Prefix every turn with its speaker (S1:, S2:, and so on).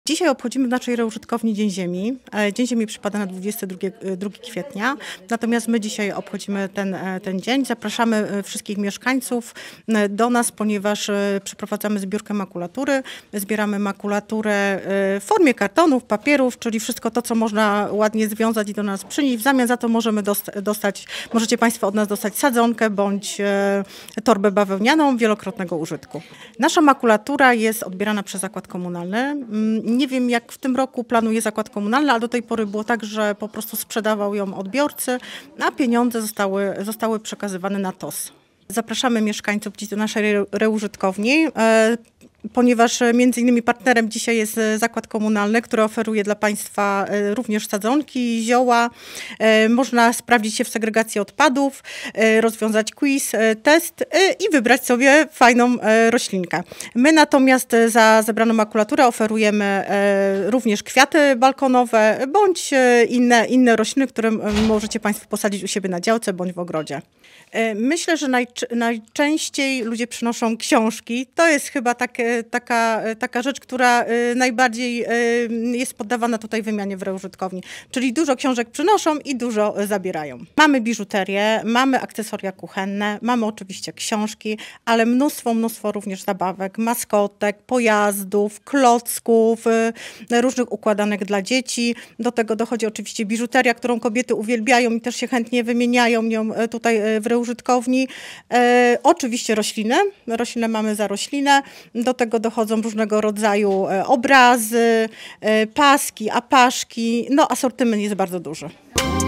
S1: Dzisiaj obchodzimy w naszej reużytkowni Dzień Ziemi. Dzień Ziemi przypada na 22 kwietnia, natomiast my dzisiaj obchodzimy ten dzień. Zapraszamy wszystkich mieszkańców do nas, ponieważ przeprowadzamy zbiórkę makulatury. Zbieramy makulaturę w formie kartonów, papierów, czyli wszystko to, co można ładnie związać i do nas przynieść. W zamian za to możecie Państwo od nas dostać sadzonkę bądź torbę bawełnianą wielokrotnego użytku. Nasza makulatura jest odbierana przez zakład komunalny. Nie wiem, jak w tym roku planuje zakład komunalny, ale do tej pory było tak, że po prostu sprzedawał ją odbiorcy, a pieniądze zostały przekazywane na TOS. Zapraszamy mieszkańców dziś do naszej reużytkowni, ponieważ między innymi partnerem dzisiaj jest zakład komunalny, który oferuje dla Państwa również sadzonki, zioła. Można sprawdzić się w segregacji odpadów, rozwiązać quiz, test i wybrać sobie fajną roślinkę. My natomiast za zebraną makulaturę oferujemy również kwiaty balkonowe bądź inne rośliny, które możecie Państwo posadzić u siebie na działce bądź w ogrodzie. Myślę, że najczęściej ludzie przynoszą książki. To jest chyba taka rzecz, która najbardziej jest poddawana tutaj wymianie w reużytkowni. Czyli dużo książek przynoszą i dużo zabierają. Mamy biżuterię, mamy akcesoria kuchenne, mamy oczywiście książki, ale mnóstwo również zabawek, maskotek, pojazdów, klocków, różnych układanek dla dzieci. Do tego dochodzi oczywiście biżuteria, którą kobiety uwielbiają i też się chętnie wymieniają nią tutaj w reużytkowni. Oczywiście rośliny. Roślinę mamy za roślinę. Do tego dochodzą różnego rodzaju obrazy, paski, apaszki. No, asortyment jest bardzo duży.